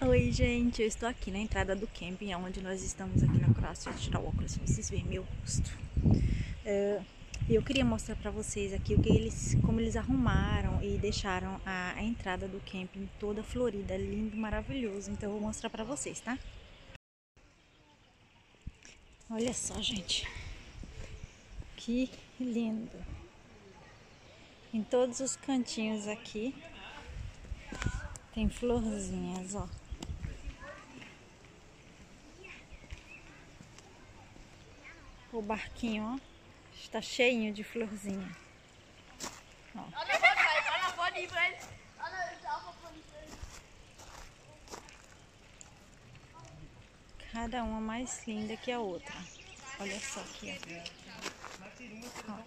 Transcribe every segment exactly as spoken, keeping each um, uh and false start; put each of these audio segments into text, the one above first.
Oi gente, eu estou aqui na entrada do camping, onde nós estamos aqui na Croácia. Deixa eu tirar o óculos pra vocês verem meu rosto. Uh, eu queria mostrar pra vocês aqui o que eles, como eles arrumaram e deixaram a, a entrada do camping toda florida, lindo, maravilhoso. Então eu vou mostrar pra vocês, tá? Olha só, gente, que lindo! Em todos os cantinhos aqui tem florzinhas, ó. O barquinho, ó, está cheinho de florzinha. Ó. Cada uma mais linda que a outra. Olha só aqui, ó. Ó.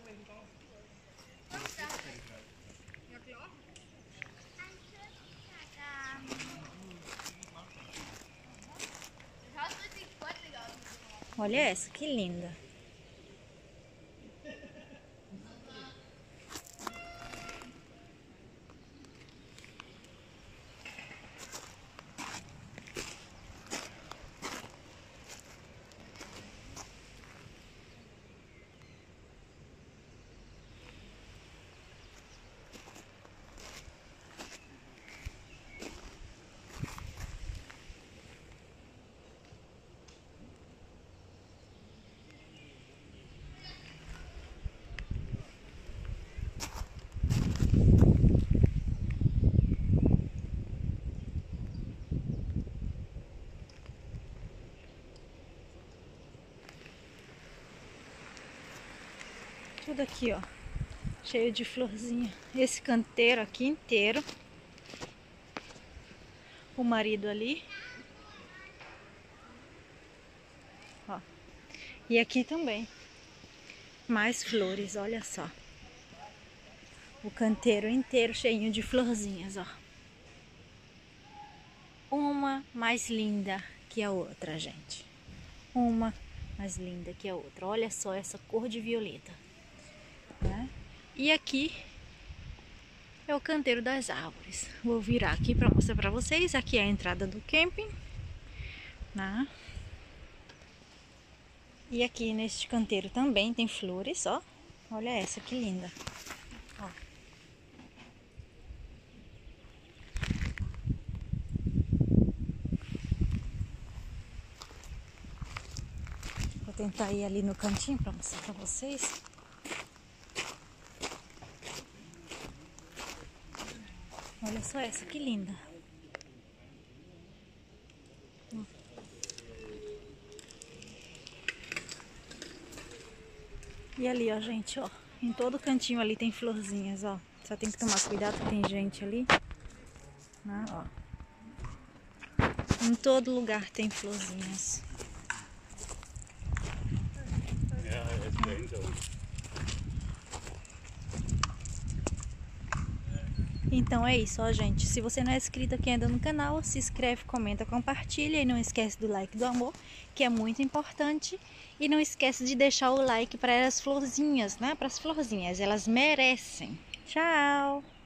Olha essa, que linda. Tudo aqui, ó, cheio de florzinha. Esse canteiro aqui inteiro. O marido ali. Ó. E aqui também. Mais flores, olha só. O canteiro inteiro cheinho de florzinhas, ó. Uma mais linda que a outra, gente. Uma mais linda que a outra. Olha só essa cor de violeta. Né? E aqui é o canteiro das árvores. Vou virar aqui para mostrar para vocês. Aqui é a entrada do camping, né? E aqui neste canteiro também tem flores, ó. Olha essa que linda. Ó. Vou tentar ir ali no cantinho para mostrar para vocês. Olha só essa, que linda. E ali, ó, gente, ó. Em todo cantinho ali tem florzinhas, ó. Só tem que tomar cuidado que tem gente ali. Né, ó. Em todo lugar tem florzinhas. Então é isso, ó, gente. Se você não é inscrito aqui ainda no canal, se inscreve, comenta, compartilha. E não esquece do like do amor, que é muito importante. E não esquece de deixar o like para as florzinhas, né? Para as florzinhas, elas merecem. Tchau!